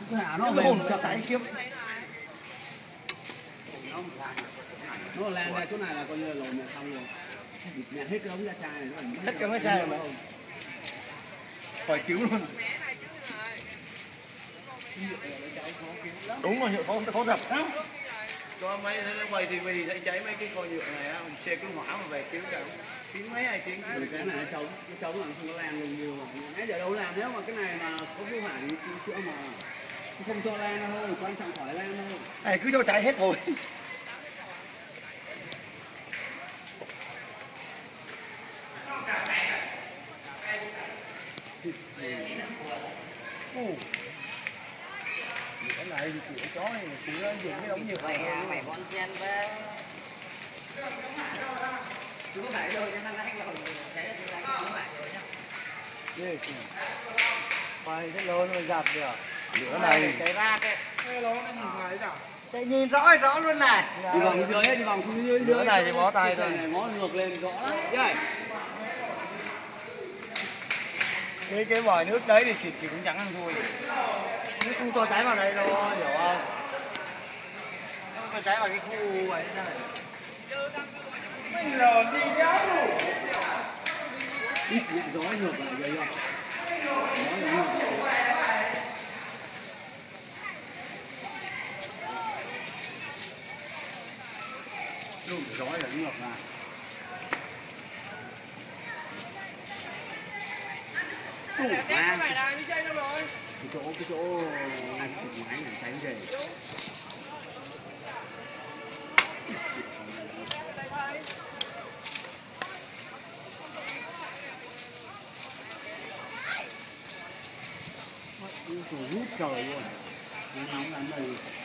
Cái hả nó về chặt cháy kiếm. Nó lan ra chỗ này là coi như là lồn là xong rồi. Nhặt hết cái ống da chai này nó hết cái ống da chai rồi mà. Khỏi cứu luôn. Đúng rồi, nhựa khó đập lắm. Có mấy nó quay TV thấy cháy mấy cái con nhựa này á, xe cứu hỏa mà về cứu đâu. Tiếng mấy ai tiếng cái này nó chống là không có lan luôn nhiều mà. Nãy giờ đâu làm nếu mà cái này mà có cứu hỏa thì chữa mà không cho lan đâu thôi, quan trọng khỏi lan thôi. Này cứ cho cháy hết rồi. cái này thì chỉ chó này chỉ nó dùng cái đống nhựa mày con chen với chú có phải rồi nhưng mà anh là cháy là chú không phải rồi nhá. Mày cái lô nó dập được. Lửa này cái ra cái lô nó nhìn thấy nào. Cái nhìn rõ luôn này. Đi vòng dưới hết, đi vòng xuống dưới. lửa này thì bó tay thôi. Này ngó ngược lên rõ lắm. Cái vòi nước đấy thì xịt thì cũng chẳng ăn thua gì. Nó không cho cháy vào đây đâu, hiểu không? Nó cho cháy vào cái khu ấy này. Mình lồn đi đâu? Ít nhẹ gió ngược lại vậy không? Gió ngược lại. Đúng gió là ngược lại. Cái này là đi chơi đâu rồi? Cái chỗ ăn cục máy này cháy về. Hút trời luôn. Nóng lắm đây.